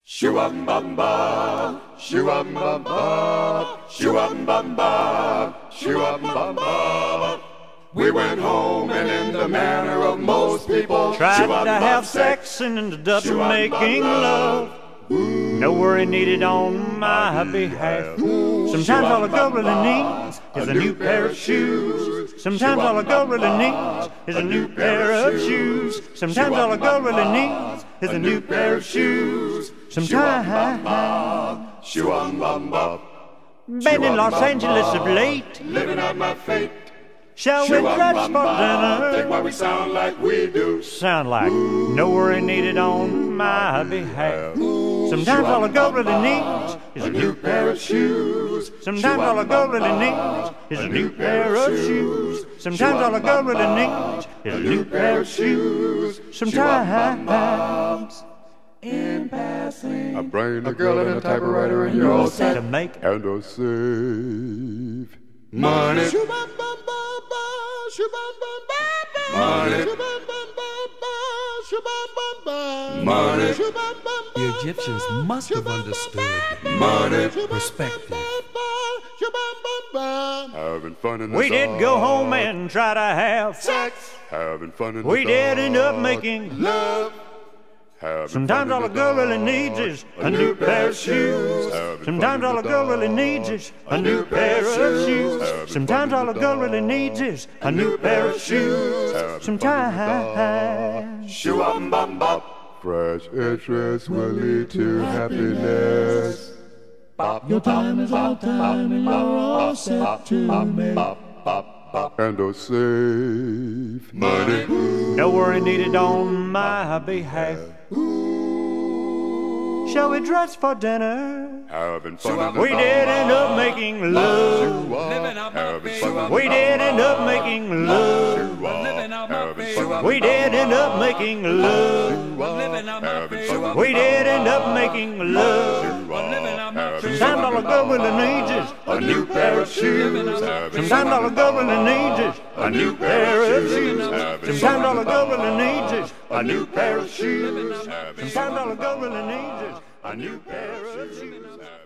Shoo-um-bum-ba, shoo-um-bum-ba, shoo-um-bum-ba, shoo-um-bum-ba. We went home and in the manner of most people tried to have sex and ended up making love. No worry needed on my behalf. Sometimes all a girl really needs is a new pair of shoes. Sometimes all a girl really needs is a new pair of shoes. Sometimes all a girl really needs is a new pair of shoes. Sometimes. Shoo-um-bum-ba, Been in Los Angeles of late, living out my fate. shall we dress for dinner? Think why we sound like we do. Sound like no worry needed on my behalf. Sometimes all a girl really needs is a new pair of shoes. Sometimes all a girl really needs is a new pair of shoes. Sometimes all a girl really needs is a new pair of shoes. Sometimes In passing, I bring a girl and a typewriter and you're all set to make and a save money. Money. The Egyptians must have understood Money. perspective. Having fun in the we did go home and try to have sex. Having fun in the we did end up dark. making Love. Having Sometimes fun all in a the girl really dark. needs is a new pair of shoes. Sometimes all a girl really needs is a new pair of shoes. Sometimes all a girl really needs is a new pair of shoes. Sometimes. Shoo-um-bum-bop. Fresh interest will lead to happiness. Your time is our time and you're all set to make. And a save money. No worry needed on my behalf. Shall we dress for dinner? Having fun in the We did end up making love. We did end up making love. We did end up making love. We did end up making love. Sometimes all a girl really needs is a new pair of shoes. Sometimes all a girl really needs is a new pair of shoes. Sometimes all a girl really needs is a new pair of shoes. Sometimes all a girl really needs is a new pair of shoes.